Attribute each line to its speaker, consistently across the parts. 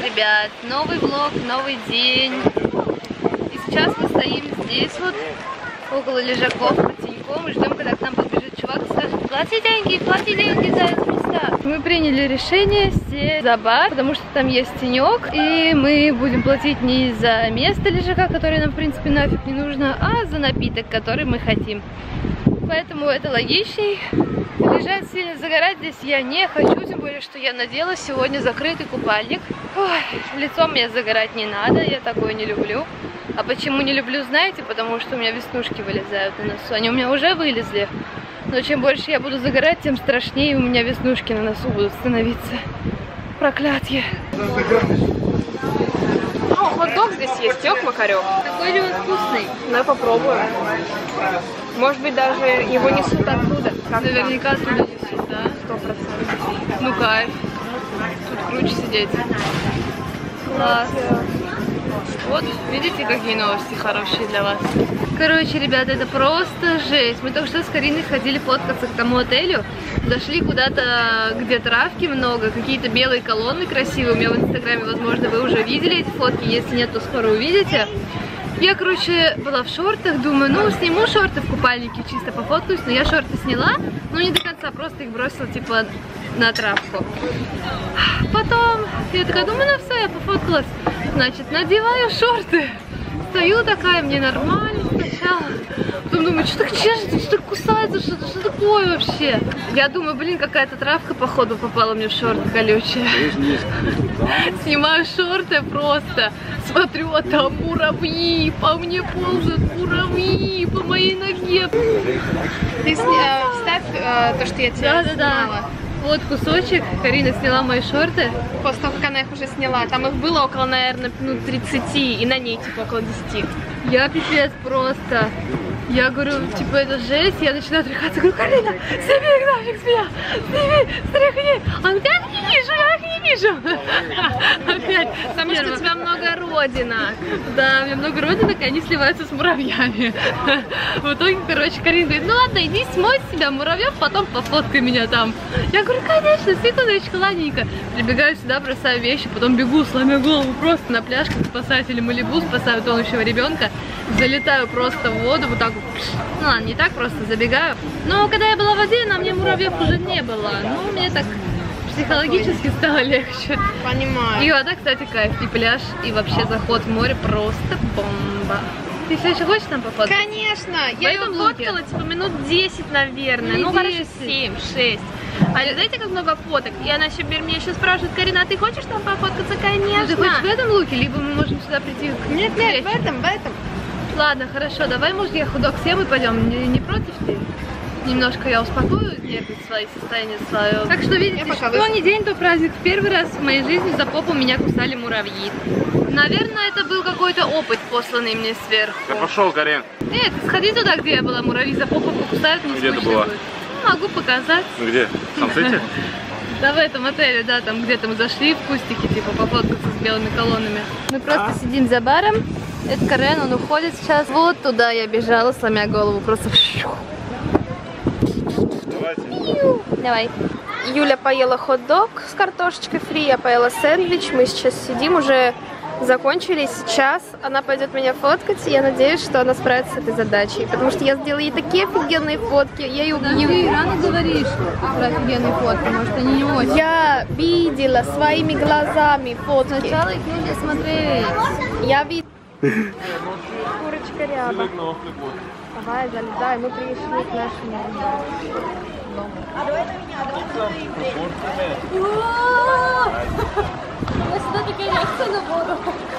Speaker 1: ребят, новый влог, новый день. И сейчас мы стоим здесь вот, около лежаков, под теньком, и ждем, когда к нам подбежит чувак и скажет: плати деньги за эти места. Мы приняли решение сесть за бар, потому что там есть тенек, и мы будем платить не за место лежака, которое нам в принципе нафиг не нужно, а за напиток, который мы хотим. Поэтому это логичней. Лежать сильно, загорать здесь я не хочу, тем более, что я надела сегодня закрытый купальник. Ой, лицом мне загорать не надо, я такое не люблю. А почему не люблю, знаете? Потому что у меня веснушки вылезают на носу. Они у меня уже вылезли. Но чем больше я буду загорать, тем страшнее у меня веснушки на носу будут становиться. Проклятье.
Speaker 2: О, хот-дог здесь есть, Тёк Макарёв.
Speaker 1: Такой ли он вкусный?
Speaker 2: Ну, попробую. Может быть, даже его несут оттуда.
Speaker 1: Наверняка оттуда несут, да?
Speaker 2: 100%.
Speaker 1: Ну кайф. Тут круче сидеть. Класс. Вот, видите, какие новости хорошие для вас. Короче, ребята, это просто жесть. Мы только что с Кариной ходили фоткаться к тому отелю. Зашли куда-то, где травки много, какие-то белые колонны красивые. У меня в инстаграме, возможно, вы уже видели эти фотки. Если нет, то скоро увидите. Я, короче, была в шортах, думаю, ну, сниму шорты в купальнике, чисто пофоткаюсь. Но я шорты сняла, но не до конца, просто их бросила, типа, на травку. Потом я такая думаю, ну все, я пофоткалась. Значит, надеваю шорты. Стою такая, мне нормально сначала. Потом думаю, что так чешется, что так кусается, что такое вообще? Я думаю, блин, какая-то травка, походу, попала мне в шорты колючие. Снимаю шорты просто. Смотрю, а там муравьи. По мне ползают муравьи, по моей ноге.
Speaker 2: Ты вставь то, что я тебе снимала.
Speaker 1: Вот кусочек, Карина сняла мои шорты.
Speaker 2: После того, как она их уже сняла, там их было около, наверное, ну, 30, и на ней, типа, около 10.
Speaker 1: Я пипец просто. Я говорю, типа, это жесть, я начинаю тряхаться, говорю, Карина, сними их нафиг с меня, сними, стряхни. Она говорит, я их не вижу. Опять.
Speaker 2: Потому что у тебя много родинок.
Speaker 1: Да, у меня много родинок, и они сливаются с муравьями. В итоге, короче, Карина говорит, ну ладно, иди смой с себя муравьев, потом пофоткай меня там. Я говорю, конечно, секундочку, ладненько. Прибегаю сюда, бросаю вещи, потом бегу, сломя голову просто на пляж, как спасатели Малибу, спасаю тонущего ребенка. Залетаю просто в воду, вот так вот. Ну ладно, не так, просто забегаю. Но когда я была в воде, на мне муравьев уже не было. Ну, мне так психологически стало легче.
Speaker 2: Понимаю.
Speaker 1: И вода, кстати, кайф. И пляж, и вообще заход в море просто бомба. Ты все еще хочешь там пофоткать?
Speaker 2: Конечно! Я ее фоткала, типа, минут 10, наверное. Ну, хорошо, 7, 6. А знаете, как много фоток? И она еще меня еще спрашивает, Карина, а ты хочешь там пофоткаться? Конечно.
Speaker 1: Ты хочешь в этом луке, либо мы можем сюда прийти?
Speaker 2: Нет, в этом.
Speaker 1: Ладно, хорошо, давай, может, я худок съем и пойдем. Не против ты? Немножко я успокою нервы свои, состояние свое. Так что, видите, что не день, то праздник. В первый раз в моей жизни за попу меня кусали муравьи. Наверное, это был какой-то опыт, посланный мне сверху.
Speaker 3: Да пошел, Карин.
Speaker 1: Нет, сходи туда, где я была, муравьи за попу покусают, не
Speaker 3: где ты была?
Speaker 1: Будет. Ну, могу показать.
Speaker 3: Ну где? В Сансете?
Speaker 1: Да, в этом отеле, да, там где-то мы зашли в кустики, типа, пофоткаться с белыми колоннами. Мы просто сидим за баром. Это Карен, он уходит сейчас. Вот туда я бежала, сломя голову, просто... Давай.
Speaker 2: Юля поела хот-дог с картошечкой фри, я поела сэндвич. Мы сейчас сидим, уже закончили. Сейчас она пойдет меня фоткать, и я надеюсь, что она справится с этой задачей. Потому что я сделала ей такие офигенные фотки. Я ее
Speaker 1: Ты рано говоришь про офигенные фотки, может, они не очень.
Speaker 2: Я видела своими глазами фотки.
Speaker 1: Сначала их нужно смотреть.
Speaker 2: Я видела. Курочка ряба. Давай, залезай, мы пришли к нашему дому.
Speaker 1: У нас всегда такая реакция на воду.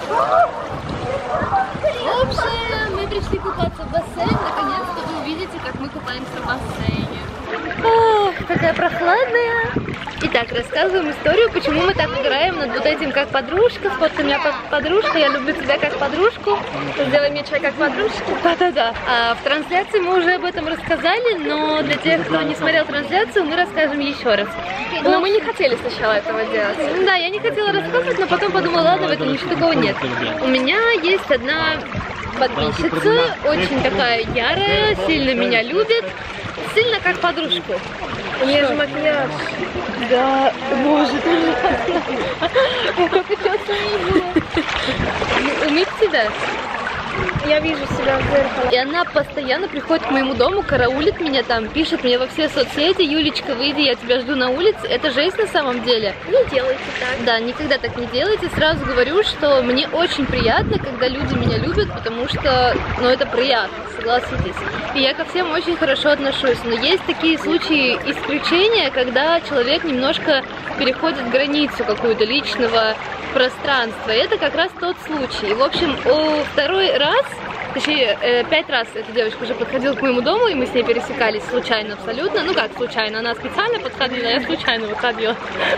Speaker 1: В общем, мы пришли купаться в бассейн. Наконец-то вы увидите, как мы купаемся в бассейне. Ох, какая прохладная. Итак, рассказываем историю, почему мы так играем над вот этим как подружка. Сфоткай меня как подружка, я люблю тебя как подружку.
Speaker 2: Сделай мне чай как подружку.
Speaker 1: Да-да-да. А в трансляции мы уже об этом рассказали, но для тех, кто не смотрел трансляцию, мы расскажем еще раз.
Speaker 2: Но мы не хотели сначала этого делать.
Speaker 1: Да, я не хотела рассказывать, но потом подумала, ладно, в этом ничего такого нет. У меня есть одна подписчица, очень такая ярая, сильно меня любит. сильно как подружку.
Speaker 2: У нее же макияж.
Speaker 1: Да, боже, ты ужасно. Я только сейчас увидела. Умыть себя?
Speaker 2: Я вижу себя в зеркало.
Speaker 1: И она постоянно приходит к моему дому, караулит меня там, пишет мне во все соцсети: Юлечка, выйди, я тебя жду на улице. Это жесть на самом деле.
Speaker 2: Не делайте так.
Speaker 1: Да, никогда так не делайте. Сразу говорю, что мне очень приятно, когда люди меня любят, потому что, ну, это приятно, согласитесь. И я ко всем очень хорошо отношусь. Но есть такие случаи исключения, когда человек немножко переходит границу какую-то личного пространства. И это как раз тот случай. И, в общем, второй раз, точнее, 5 раз эта девочка уже подходила к моему дому, и мы с ней пересекались случайно абсолютно. Ну как случайно, она специально подходила, а я случайно выходила.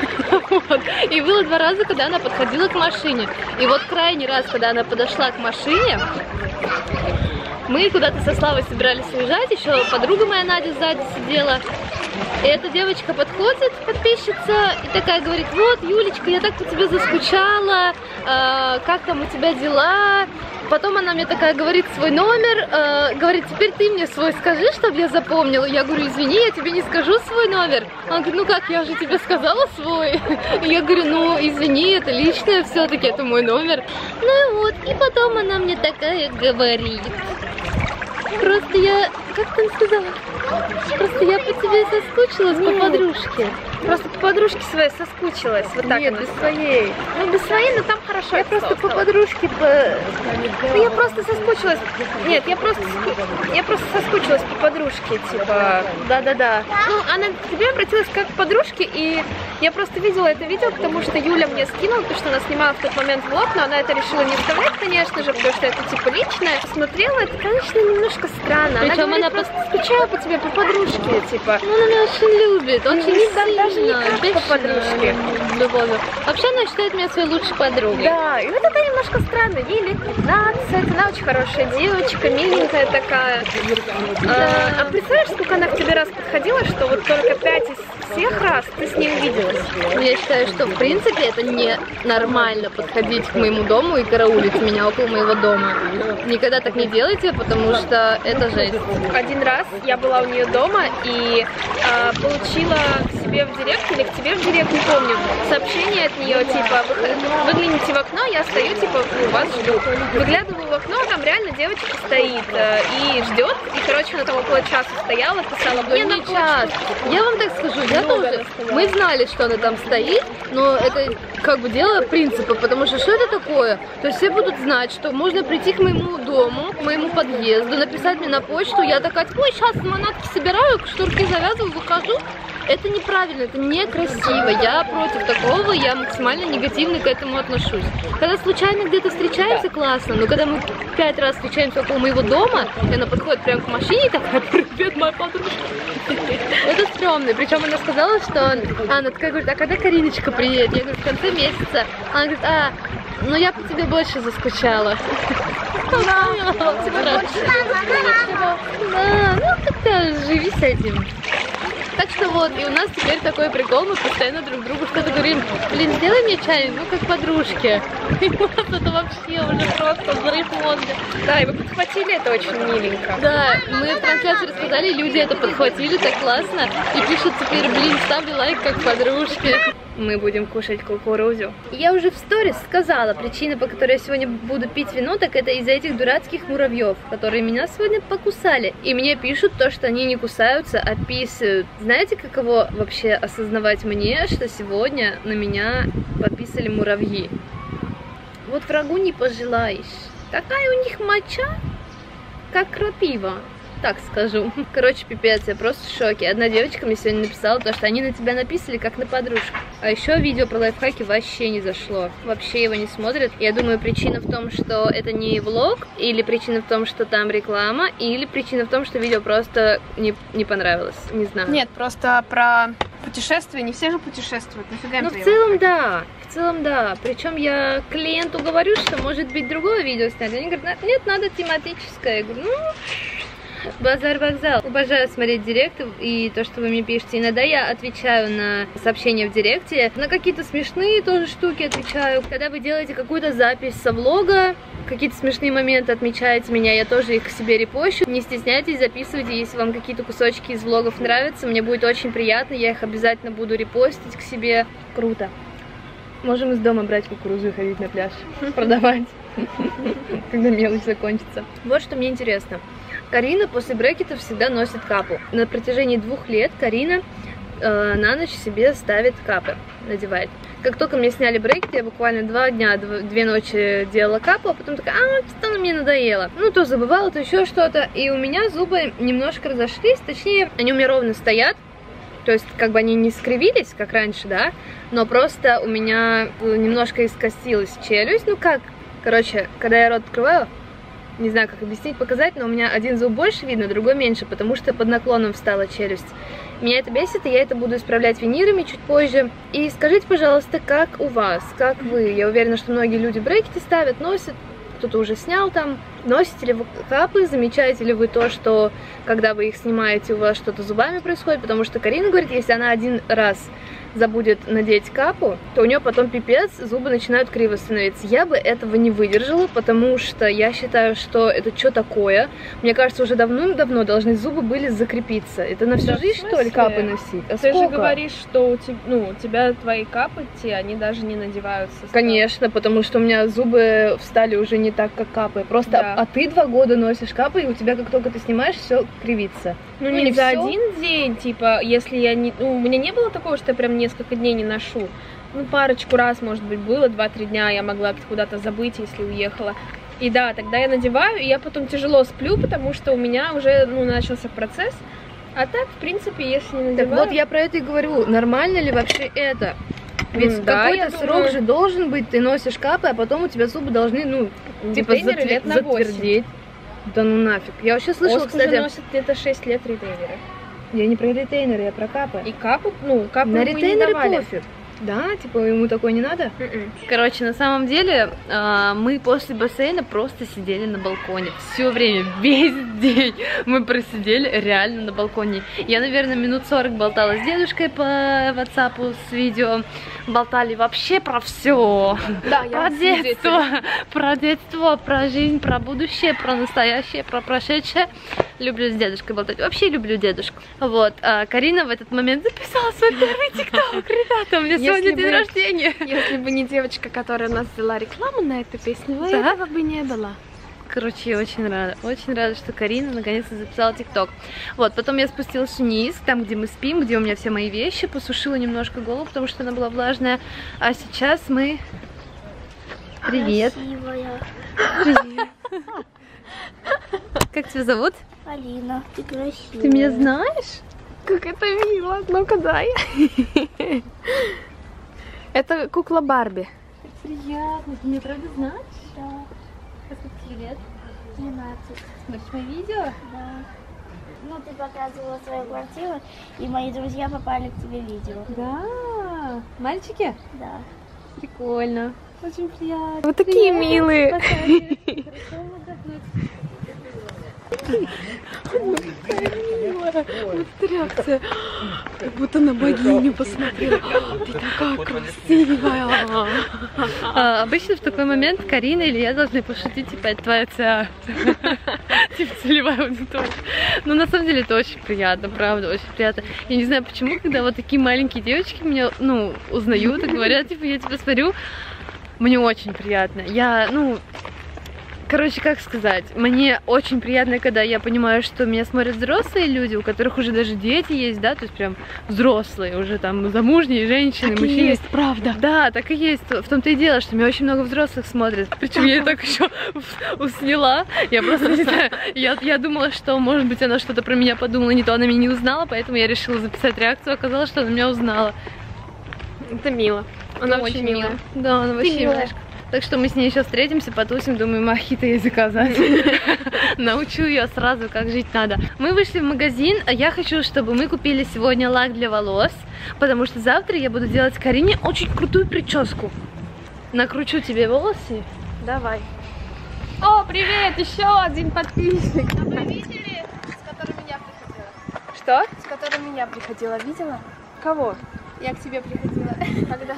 Speaker 1: И было 2 раза, когда она подходила к машине. И вот крайний раз, когда она подошла к машине, мы куда-то со Славой собирались уезжать, еще подруга моя Надя сзади сидела. И эта девочка подходит, подписчица, и такая говорит: вот, Юлечка, я так по тебе заскучала, как там у тебя дела? Потом она мне такая говорит свой номер, говорит: теперь ты мне свой скажи, чтобы я запомнила. Я говорю: извини, я тебе не скажу свой номер. Она говорит: ну как, я же тебе сказала свой. Я говорю: ну извини, это личное все-таки, это мой номер. Ну и вот, и потом она мне такая говорит: просто я, как ты сказала? Просто я по тебе соскучилась, по подружке.
Speaker 2: Просто по подружке своей соскучилась. Вот так.
Speaker 1: Нет, без своей.
Speaker 2: Ну, без своей, но там хорошо.
Speaker 1: Я просто по подружке,
Speaker 2: Ну, я просто соскучилась. Нет, я просто соскучилась по подружке, типа.
Speaker 1: Да-да-да.
Speaker 2: Ну, она к тебе обратилась как к подружке, и я просто видела это видео, потому что Юля мне скинула, потому что она снимала в тот момент влог, но она это решила не вставлять, конечно же, потому что это типа личное. Смотрела, это, конечно, немножко странно.
Speaker 1: Причем
Speaker 2: она говорит, просто скучаю по тебе, по подружке, типа.
Speaker 1: Ну, она меня очень любит, очень сильно.
Speaker 2: Даже не как по подружке.
Speaker 1: Любовью. Вообще она считает меня своей лучшей подругой.
Speaker 2: Да, и вот это немножко странно. Ей лет 15, она очень хорошая девочка, миленькая такая. А представляешь, сколько она к тебе раз подходила, что вот только 5 из всех раз ты с ней увиделась?
Speaker 1: Я считаю, что в принципе это не нормально подходить к моему дому и караулить меня около моего дома. Никогда так не делайте, потому что это жесть.
Speaker 2: Один раз я была у нее дома и получила к себе в директ или к тебе в директ, не помню, сообщение от нее, типа: выгляните в окно, я стою, типа, вас жду. Выглядываю в окно, там реально девочка стоит и ждет. И, короче, она там около часа стояла, писала мне на почту.
Speaker 1: Я вам так скажу, я тоже. Мы знали, что она там стоит, но это как бы дело принципа, потому что это такое? То есть все будут знать, что можно прийти к моему дому, к моему подъезду, написать мне на почту, я такая: ой, сейчас манатки собираю, шнурки завязываю, выхожу. Это неправильно, это некрасиво. Я против такого, я максимально негативно к этому отношусь. Когда случайно где-то встречаемся, классно, но когда мы 5 раз встречаемся около моего дома, и она подходит прямо к машине и такая: привет, моя подружка. Это стрёмно. Причем она сказала, что она такая говорит: а когда Кариночка приедет? Я говорю: в конце месяца. Она говорит: ну я по тебе больше заскучала. Да, ну как-то живи с этим. Так что вот, и у нас теперь такой прикол, мы постоянно друг другу что-то говорим: блин, сделай мне чайник, ну как подружки. И у нас это вообще уже просто взрыв мозга.
Speaker 2: Да, и вы подхватили это очень миленько.
Speaker 1: Да, мы в трансляции рассказали, люди это подхватили так классно. И пишут теперь: блин, ставлю лайк как подружки. Мы будем кушать кукурузу. Я уже в сторис сказала, причина, по которой я сегодня буду пить вино, так это из-за этих дурацких муравьев, которые меня сегодня покусали. И мне пишут то, что они не кусаются, а писают. Знаете, каково вообще осознавать мне, что сегодня на меня пописали муравьи? Вот врагу не пожелаешь. Такая у них моча, как крапива. Так скажу. Короче, пипец, я просто в шоке. Одна девочка мне сегодня написала то, что они на тебя написали как на подружку. А еще видео про лайфхаки вообще не зашло. Вообще его не смотрят. Я думаю, причина в том, что это не влог, или причина в том, что там реклама, или причина в том, что видео просто не понравилось. Не знаю.
Speaker 2: Нет, просто про путешествия. Не все же путешествуют. Нафига им
Speaker 1: в целом да. В целом да. Причем я клиенту говорю, что может быть другое видео снять. Они говорят: нет, надо тематическое. Я говорю: ну... Базар вокзал. Обожаю смотреть директ и то, что вы мне пишете. Иногда я отвечаю на сообщения в директе. На какие-то смешные тоже штуки отвечаю. Когда вы делаете какую-то запись со влога, какие-то смешные моменты отмечаете меня, я тоже их к себе репощу. Не стесняйтесь, записывайте, если вам какие-то кусочки из влогов нравятся. Мне будет очень приятно, я их обязательно буду репостить к себе. Круто. Можем из дома брать кукурузу и ходить на пляж. Продавать. Когда мелочь закончится. Вот что мне интересно. Карина после брекетов всегда носит капу. На протяжении 2 лет Карина на ночь себе ставит капы, надевает. Как только мне сняли брекеты, я буквально 2 дня, 2 ночи делала капу, а потом такая, что-то мне надоело. Ну, то забывала, то еще что-то. И у меня зубы немножко разошлись, точнее, они у меня ровно стоят. То есть, как бы они не скривились, как раньше, да, но просто у меня немножко искосилась челюсть. Ну как, короче, когда я рот открываю, не знаю, как объяснить, показать, но у меня один зуб больше видно, другой меньше, потому что под наклоном встала челюсть. Меня это бесит, и я это буду исправлять винирами чуть позже. И скажите, пожалуйста, как у вас, как вы? Я уверена, что многие люди брекеты ставят, носят, кто-то уже снял там. Носите ли вы капы, замечаете ли вы то, что когда вы их снимаете, у вас что-то с зубами происходит? Потому что Карина говорит, если она один раз забудет надеть капу, то у нее потом пипец, зубы начинают криво становиться. Я бы этого не выдержала, потому что я считаю, что это что такое? Мне кажется, уже давно-давно должны зубы были закрепиться. Это на всю жизнь, что ли, капы носить? А
Speaker 2: ты
Speaker 1: сколько?
Speaker 2: же говоришь, что у тебя твои капы, они даже не надеваются.
Speaker 1: Конечно, потому что у меня зубы встали уже не так, как капы. Просто,
Speaker 2: да.
Speaker 1: А ты 2 года носишь капы, и у тебя, как только ты снимаешь, все кривится.
Speaker 2: Ну не за
Speaker 1: всё.
Speaker 2: один день, типа, если я не... Ну, у меня не было такого, что я прям несколько дней не ношу. Ну, парочку раз, может быть, было, 2-3 дня я могла куда-то забыть, если уехала. И да, тогда я надеваю, и я потом тяжело сплю, потому что у меня уже, начался процесс. А так, в принципе, если не надеваю...
Speaker 1: Так вот, я про это и говорю. Нормально ли вообще это? Ведь
Speaker 2: да,
Speaker 1: какой-то срок же должен быть, ты носишь капы, а потом у тебя зубы должны, типа,
Speaker 2: лет на 8.
Speaker 1: затвердеть. Да ну нафиг. Я вообще слышала,
Speaker 2: кстати...
Speaker 1: кстати...
Speaker 2: носит где-то 6 лет ретейнеры.
Speaker 1: Я не про ретейнеры, я про капы.
Speaker 2: И капы, капы
Speaker 1: на ретейнеры
Speaker 2: давали.
Speaker 1: пофиг. Да, типа ему такое не надо? Короче, на самом деле мы после бассейна просто сидели на балконе. Все время, весь день мы просидели реально на балконе. Я, наверное, минут 40 болтала с дедушкой по WhatsApp с видео. Болтали вообще про все. Да, про детство, про жизнь, про будущее, про настоящее, про прошедшее. Люблю с дедушкой болтать. Вообще люблю дедушку. Вот. А Карина в этот момент записала свой первый тикток. Ребята, у меня сегодня день рождения.
Speaker 2: Если бы не девочка, которая у нас взяла рекламу на эту песню, этого бы не было.
Speaker 1: Короче, я очень рада, что Карина наконец-то записала тикток. Вот, потом я спустилась вниз, там, где мы спим, где у меня все мои вещи, посушила немножко голову, потому что она была влажная. А сейчас мы... Привет.
Speaker 4: Красивая.
Speaker 1: Привет. Как тебя зовут?
Speaker 4: Алина, ты красивая.
Speaker 1: Ты меня знаешь?
Speaker 2: Как это мило. Ну-ка, дай. Это кукла Барби.
Speaker 1: Приятно. Ты меня правда знаешь?
Speaker 4: Да,
Speaker 1: Сколько тебе лет?
Speaker 4: 12.
Speaker 1: Смотришь мои видео?
Speaker 4: Да. Ну, ты показывала свою квартиру, и мои друзья попали к тебе в видео.
Speaker 1: Да. Мальчики?
Speaker 4: Да.
Speaker 1: Прикольно. Очень приятно.
Speaker 2: Вы такие милые.
Speaker 1: Хорошо отдохнуть.
Speaker 2: Вот эта реакция. Как будто на богиню посмотрела. Ты такая красивая.
Speaker 1: Обычно в такой момент Карина или я должны пошутить, типа, это твоя ЦА. Типа, целевая аудитория. Но на самом деле это очень приятно, правда, очень приятно. Я не знаю почему, когда вот такие маленькие девочки меня, узнают и говорят, типа, я тебя смотрю, мне очень приятно. Короче, как сказать, мне очень приятно, когда я понимаю, что меня смотрят взрослые люди, у которых уже даже дети есть, да, то есть прям взрослые, уже там замужние женщины,
Speaker 2: так
Speaker 1: мужчины.
Speaker 2: И есть, правда.
Speaker 1: Да, так и есть. В том-то и дело, что меня очень много взрослых смотрят. Причем я так еще сняла. Я просто не знаю, я думала, что, может быть, она что-то про меня подумала, не то она меня не узнала, поэтому я решила записать реакцию. Оказалось, что она меня узнала.
Speaker 2: Это мило. Она очень милая.
Speaker 1: Да, она вообще милая. Так что мы с ней еще встретимся, потусим, думаю, мохито ей заказать. Научу ее сразу, как жить надо. Мы вышли в магазин, а я хочу, чтобы мы купили сегодня лак для волос, потому что завтра я буду делать Карине очень крутую прическу. Накручу тебе волосы.
Speaker 2: Давай. О, привет! Еще один подписчик.
Speaker 1: Вы видели
Speaker 2: Что?
Speaker 5: С которой меня приходила, видела?
Speaker 2: Кого?
Speaker 5: Я к тебе приходила. Когда?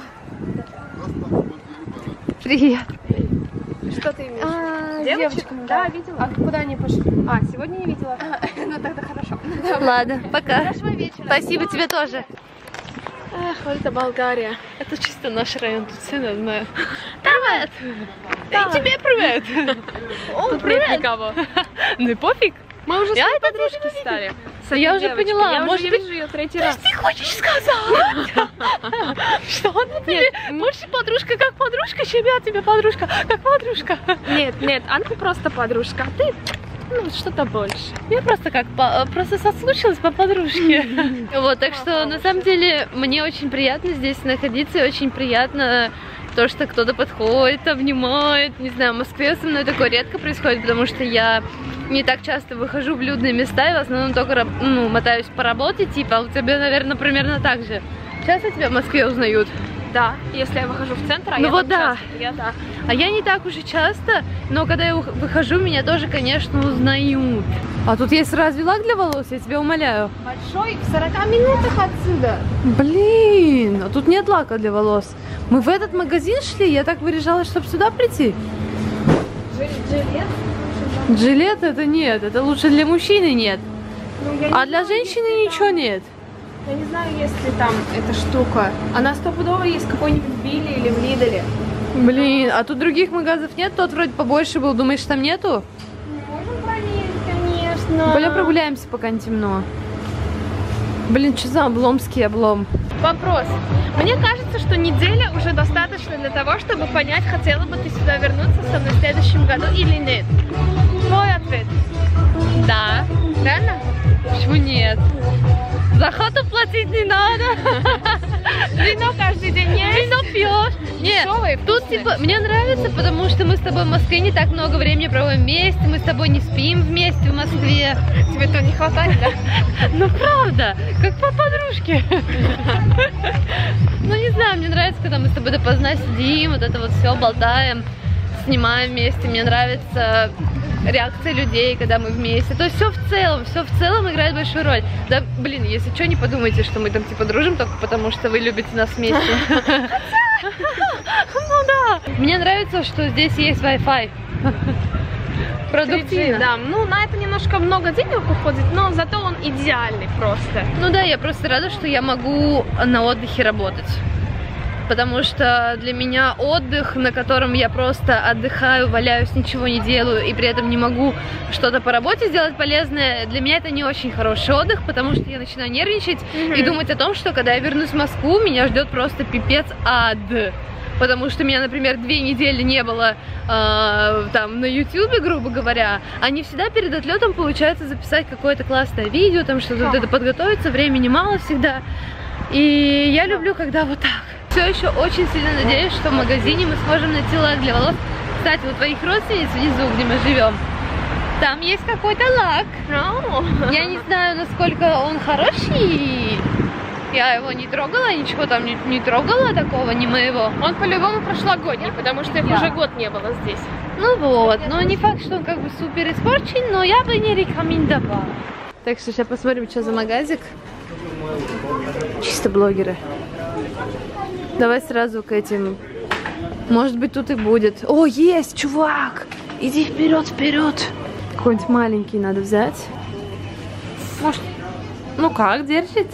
Speaker 1: Привет.
Speaker 2: Что ты имеешь?
Speaker 5: Девочка? Да, видела. А куда они пошли?
Speaker 2: А, сегодня не видела.
Speaker 5: Ну тогда хорошо.
Speaker 1: Ладно, пока.
Speaker 5: Хорошего вечера.
Speaker 1: Спасибо тебе тоже.
Speaker 2: Эх, вот это Болгария.
Speaker 1: Это чисто наш район, тут все знаю. Привет! И тебе привет!
Speaker 2: О, привет! Никого.
Speaker 1: Ну и пофиг.
Speaker 2: Мы уже
Speaker 1: Я
Speaker 2: с
Speaker 1: это
Speaker 2: подружки стали.
Speaker 1: Я уже поняла.
Speaker 2: Я
Speaker 1: Может
Speaker 2: уже
Speaker 1: быть,
Speaker 2: вижу ее третий раз.
Speaker 1: ты хочешь сказать, что она тебе больше подружка как подружка, чем я тебе подружка как подружка?
Speaker 2: Нет, Анка просто подружка, а ты, ну, что-то больше.
Speaker 1: Я просто просто соскучилась по подружке. Вот, так что на самом деле мне очень приятно здесь находиться, и очень приятно то, что кто-то подходит, обнимает. Не знаю, в Москве со мной такое редко происходит, потому что я не так часто выхожу в людные места и в основном только мотаюсь по работе, типа, а у тебя, наверное, примерно так же. Часто тебя в Москве узнают?
Speaker 2: Да, если я выхожу в центр, а
Speaker 1: Ну
Speaker 2: я
Speaker 1: вот
Speaker 2: там
Speaker 1: да.
Speaker 2: часто, я да.
Speaker 1: А я не так уж и часто, но когда я выхожу, меня тоже, конечно, узнают. А тут есть разве лак для волос, я тебя умоляю?
Speaker 2: Большой, в 40 минутах отсюда.
Speaker 1: Блин, а тут нет лака для волос. Мы в этот магазин шли, я так вырежала, чтобы сюда прийти.
Speaker 2: Жилет?
Speaker 1: Жилет это нет, это лучше для мужчины нет.
Speaker 2: Ну, я
Speaker 1: А
Speaker 2: не
Speaker 1: для
Speaker 2: знаю,
Speaker 1: женщины
Speaker 2: если
Speaker 1: ничего
Speaker 2: там-
Speaker 1: нет.
Speaker 2: Я не знаю, есть ли там эта штука. Она стопудово есть какой-нибудь в Билли или в Лиделе.
Speaker 1: Блин, а тут других магазов нет? Тот вроде побольше был, думаешь, там нету?
Speaker 2: Можем проверить, конечно.
Speaker 1: Пойдем прогуляемся, пока не темно. Блин, что за обломский облом?
Speaker 2: Вопрос. Мне кажется, что неделя уже достаточно для того, чтобы понять, хотела бы ты сюда вернуться со мной в следующем году или нет. Твой ответ.
Speaker 1: Да.
Speaker 2: Реально?
Speaker 1: Почему нет? За хату платить не надо.
Speaker 2: Вино каждый день есть?
Speaker 1: Вино пьешь. Нет,
Speaker 2: Дешёвые,
Speaker 1: тут
Speaker 2: вкусные.
Speaker 1: типа мне нравится, потому что мы с тобой в Москве не так много времени проводим вместе, мы с тобой не спим вместе в Москве.
Speaker 2: Тебе то не хватает, да?
Speaker 1: Ну правда, как по подружке. Ну не знаю, мне нравится, когда мы с тобой допоздна сидим, вот это вот все болтаем, снимаем вместе. Мне нравится реакция людей, когда мы вместе. То есть все в целом играет большую роль. Да, блин, если что, не подумайте, что мы там типа дружим только потому, что вы любите нас вместе. Ну да. Мне нравится, что здесь есть Wi-Fi. Продуктивно.
Speaker 2: Да, ну на это немножко много денег уходит, но зато он идеальный просто.
Speaker 1: Ну да, я просто рада, что я могу на отдыхе работать. Потому что для меня отдых, на котором я просто отдыхаю, валяюсь, ничего не делаю, и при этом не могу что-то по работе сделать полезное, для меня это не очень хороший отдых, потому что я начинаю нервничать и думать о том, что когда я вернусь в Москву, меня ждет просто пипец ад. Потому что меня, например, 2 недели не было там на ютубе, грубо говоря, а не всегда перед отлетом получается записать какое-то классное видео, там что-то вот это подготовиться, времени мало всегда. И я люблю, когда вот так. Все еще очень сильно надеюсь, что в магазине мы сможем найти лак для волос. Кстати, у твоих родственниц внизу, где мы живем, там есть какой-то лак. Я не знаю, насколько он хороший. Я его не трогала, ничего там не трогала такого, не моего.
Speaker 2: Он по-любому прошлогодний, потому что их уже год не было здесь.
Speaker 1: Ну вот, но не факт, что он как бы супер испорчен, но я бы не рекомендовала. Так что сейчас посмотрим, что за магазик. Чисто блогеры. Давай сразу к этим. Может быть, тут и будет. О, есть, чувак! Иди вперед, вперед! Какой-нибудь маленький надо взять. Может, ну как, держит?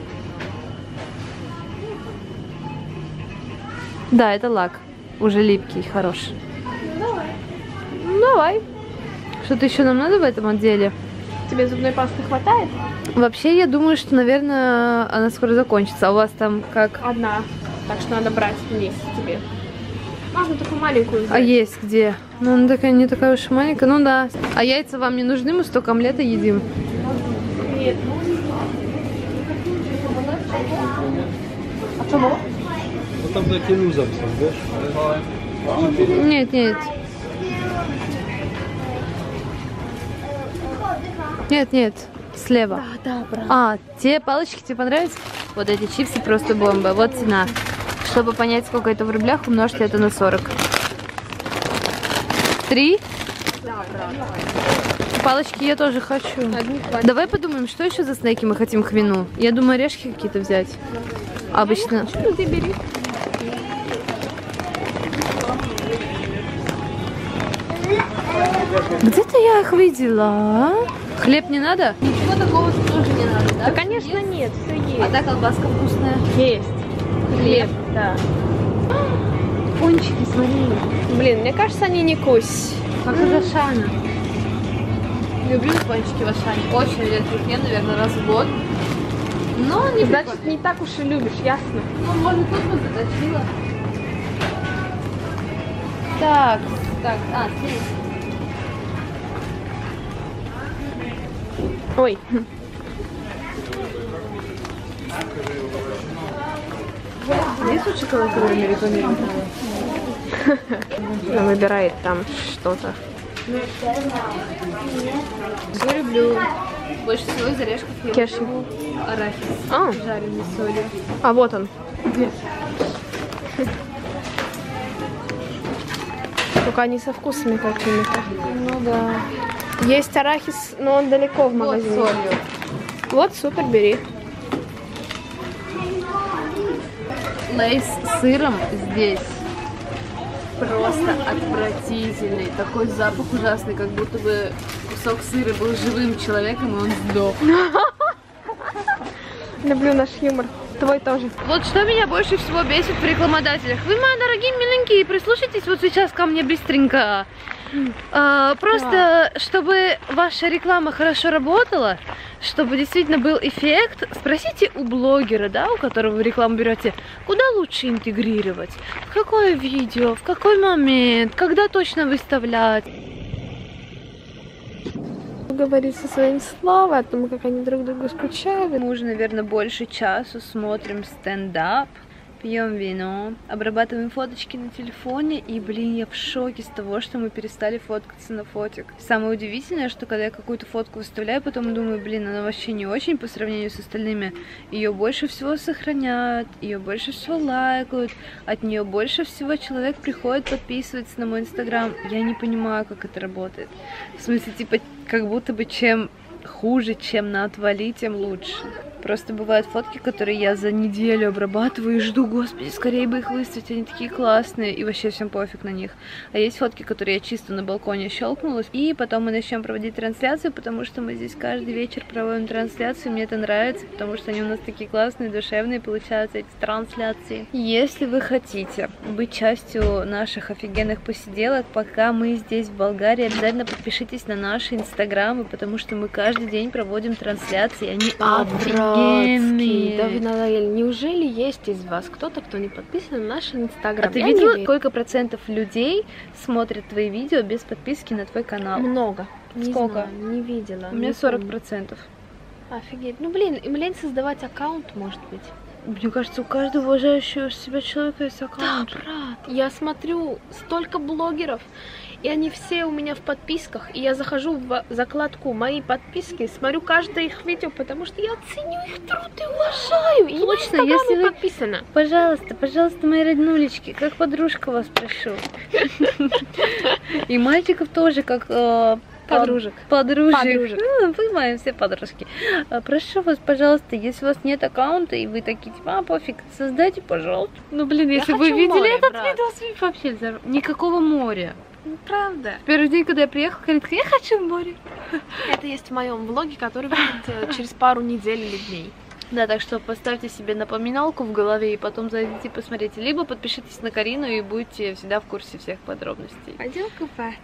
Speaker 1: Да, это лак. Уже липкий, хороший.
Speaker 2: Давай.
Speaker 1: Давай. Что-то еще нам надо в этом отделе?
Speaker 2: Тебе зубной пасты хватает?
Speaker 1: Вообще, я думаю, что, наверное, она скоро закончится. А у вас там как?
Speaker 2: Одна. Так что надо брать вместе тебе. Можно такую маленькую взять.
Speaker 1: А есть где? Ну, она такая, не такая уж и маленькая. Ну да. А яйца вам не нужны? Мы столько омлета едим.
Speaker 2: Нет. А чему?
Speaker 6: Ну там такие лузом, знаешь?
Speaker 1: Нет, нет. Нет, нет. Слева.
Speaker 2: Да, брат.
Speaker 1: А, те палочки тебе понравились? Вот эти чипсы просто бомба. Вот цена. Чтобы понять, сколько это в рублях, умножьте это на 40. 3?
Speaker 2: Да, брат.
Speaker 1: Палочки я тоже хочу.
Speaker 2: Одни хватит.
Speaker 1: Давай подумаем, что еще за снеки мы хотим к вину. Я думаю, орешки какие-то взять. Обычно.
Speaker 2: Ну, ты бери.
Speaker 1: Где-то я их видела. Хлеб не надо? Ничего такого тоже не надо, да?
Speaker 2: Да, конечно, нет, все есть.
Speaker 1: А та колбаска вкусная.
Speaker 2: Есть. Хлеб, да.
Speaker 1: Пончики, смотри.
Speaker 2: Блин, мне кажется, они не кусь.
Speaker 1: Как из Ашана. Люблю пончики в Ашане. Очень редко ем, наверное, раз в год. Но не
Speaker 2: Значит, не так уж и любишь, ясно?
Speaker 1: Ну, может, тут бы заточила. Так, здесь.
Speaker 2: Ой.
Speaker 1: Здесь вот шоколад, который мы рекламируем.
Speaker 2: Она выбирает там что-то.
Speaker 1: Я люблю больше всего из орешков. Я
Speaker 2: Кешью.
Speaker 1: люблю арахис.
Speaker 2: А.
Speaker 1: Жареный с солью.
Speaker 2: А вот он. Только они со вкусами какими-то.
Speaker 1: Ну да.
Speaker 2: Есть арахис, но он далеко в
Speaker 1: Вот
Speaker 2: магазине.
Speaker 1: с солью.
Speaker 2: Вот, супер, бери.
Speaker 1: Лейс с сыром здесь просто отвратительный. Такой запах ужасный, как будто бы кусок сыра был живым человеком, и он сдох.
Speaker 2: Люблю наш юмор. Твой тоже.
Speaker 1: Вот что меня больше всего бесит в рекламодателях. Вы, мои дорогие миленькие, прислушайтесь вот сейчас ко мне быстренько. Просто, чтобы ваша реклама хорошо работала, чтобы действительно был эффект, спросите у блогера, да, у которого вы рекламу берете, куда лучше интегрировать, в какое видео, в какой момент, когда точно выставлять.
Speaker 2: Говорит со своим Славой о том, как они друг другу скучают.
Speaker 1: Мы уже, наверное, больше часа смотрим стендап, пьем вино, обрабатываем фоточки на телефоне, и, блин, я в шоке с того, что мы перестали фоткаться на фотик. Самое удивительное, что когда я какую-то фотку выставляю, потом думаю, блин, она вообще не очень по сравнению с остальными. Ее больше всего сохраняют, ее больше всего лайкают, от нее больше всего человек приходит подписываться на мой инстаграм. Я не понимаю, как это работает. В смысле, типа, как будто бы чем хуже, чем на отвали, тем лучше. Просто бывают фотки, которые я за неделю обрабатываю и жду, господи, скорее бы их выставить, они такие классные, и вообще всем пофиг на них. А есть фотки, которые я чисто на балконе щелкнулась, и потом мы начнем проводить трансляцию, потому что мы здесь каждый вечер проводим трансляцию, мне это нравится, потому что они у нас такие классные, душевные получаются, эти трансляции. Если вы хотите быть частью наших офигенных посиделок, пока мы здесь в Болгарии, обязательно подпишитесь на наши инстаграмы, потому что мы каждый день проводим трансляции, они офигенные.
Speaker 2: Да вы надоели. Неужели есть из вас кто-то, кто не подписан на наш инстаграм?
Speaker 1: А ты видела, сколько процентов людей смотрят твои видео без подписки на твой канал?
Speaker 2: Много.
Speaker 1: Сколько?
Speaker 2: Не знаю, не видела.
Speaker 1: У меня 40%.
Speaker 2: Офигеть. Ну блин, им лень создавать аккаунт, может быть.
Speaker 1: Мне кажется, у каждого уважающего себя человека есть аккаунт.
Speaker 2: Да, брат. Я смотрю столько блогеров, и они все у меня в подписках, и я захожу в закладку «Мои подписки», смотрю каждое их видео, потому что я ценю их труд и уважаю. И
Speaker 1: Точно,
Speaker 2: на
Speaker 1: если вы
Speaker 2: подписана.
Speaker 1: Пожалуйста, мои роднулечки, как подружка вас прошу. И мальчиков тоже, как
Speaker 2: Подружек.
Speaker 1: Подружек. Вы мои все подружки. Прошу вас, пожалуйста, если у вас нет аккаунта, и вы такие, типа, пофиг, создайте, пожалуйста. Ну, блин, если вы
Speaker 2: хочу
Speaker 1: видели
Speaker 2: море,
Speaker 1: этот
Speaker 2: брат.
Speaker 1: видос, вообще никакого моря.
Speaker 2: Правда.
Speaker 1: Первый день, когда я приехала, говорит, я хочу в море.
Speaker 2: Это есть в моем влоге, который выйдет через пару недель или дней.
Speaker 1: Да, так что поставьте себе напоминалку в голове и потом зайдите посмотрите. Либо подпишитесь на Карину и будете всегда в курсе всех подробностей.
Speaker 2: Пойдем купаться.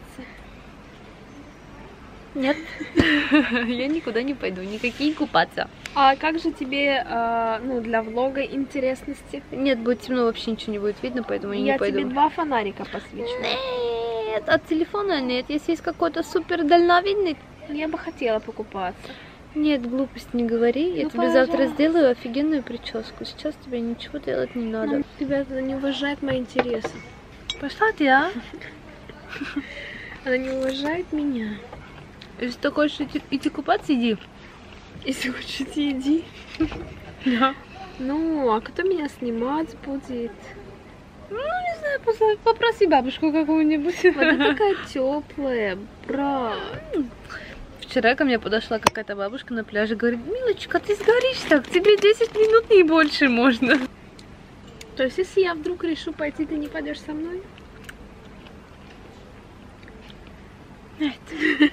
Speaker 1: Нет, я никуда не пойду, никакие купаться.
Speaker 2: А как же тебе, ну, для влога интересности?
Speaker 1: Нет, будет темно, вообще ничего не будет видно, поэтому я не пойду.
Speaker 2: Я тебе 2 фонарика посвечу.
Speaker 1: Нет, от телефона нет. Если есть какой-то супер дальновидный...
Speaker 2: Я бы хотела покупаться.
Speaker 1: Нет, глупость не говори. Я
Speaker 2: Ну,
Speaker 1: тебе завтра
Speaker 2: пожалуйста.
Speaker 1: сделаю офигенную прическу. Сейчас тебе ничего делать не надо.
Speaker 2: Ребята, она не уважает мои интересы.
Speaker 1: Пошла ты, а?
Speaker 2: Она не уважает меня.
Speaker 1: Если ты хочешь идти купаться, иди.
Speaker 2: Если хочешь, иди.
Speaker 1: Да.
Speaker 2: Ну, а кто меня снимать будет?
Speaker 1: Ну, не знаю, попроси бабушку какую-нибудь.
Speaker 2: Вода такая теплая, брат.
Speaker 1: Вчера ко мне подошла какая-то бабушка на пляже, говорит: милочка, ты сгоришь так, тебе 10 минут не больше можно.
Speaker 2: То есть, если я вдруг решу пойти, ты не пойдешь со мной?
Speaker 1: Нет.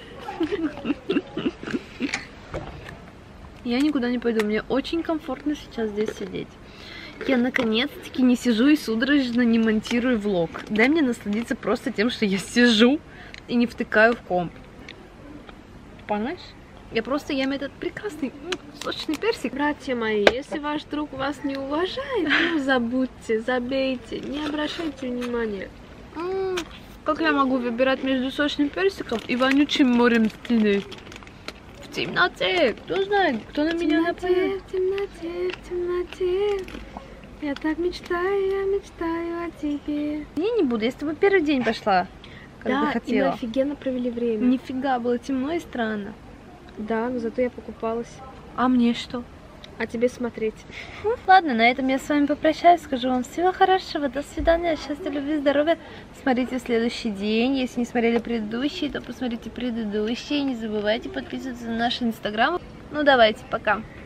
Speaker 1: Я никуда не пойду, мне очень комфортно сейчас здесь сидеть. Я наконец-таки не сижу и судорожно не монтирую влог. Дай мне насладиться просто тем, что я сижу и не втыкаю в комп. Понимаешь? Я просто ем этот прекрасный сочный персик.
Speaker 2: Братья мои, если ваш друг вас не уважает, ну забудьте, забейте, не обращайте внимания.
Speaker 1: Как я могу выбирать между сочным персиком и вонючим морем спины? В темноте. Кто знает, кто на меня нападет?
Speaker 2: В темноте, в темноте. Я так мечтаю, я мечтаю о тебе.
Speaker 1: Я не буду, я с тобой первый день пошла, когда
Speaker 2: Да, и мы
Speaker 1: хотела.
Speaker 2: офигенно провели время.
Speaker 1: Нифига, было темно и странно.
Speaker 2: Да, но зато я покупалась.
Speaker 1: А мне что?
Speaker 2: А тебе смотреть.
Speaker 1: Ладно, на этом я с вами попрощаюсь. Скажу вам всего хорошего. До свидания. Счастья, любви, здоровья. Смотрите в следующий день. Если не смотрели предыдущие, то посмотрите предыдущие. Не забывайте подписываться на наш инстаграм. Ну давайте, пока.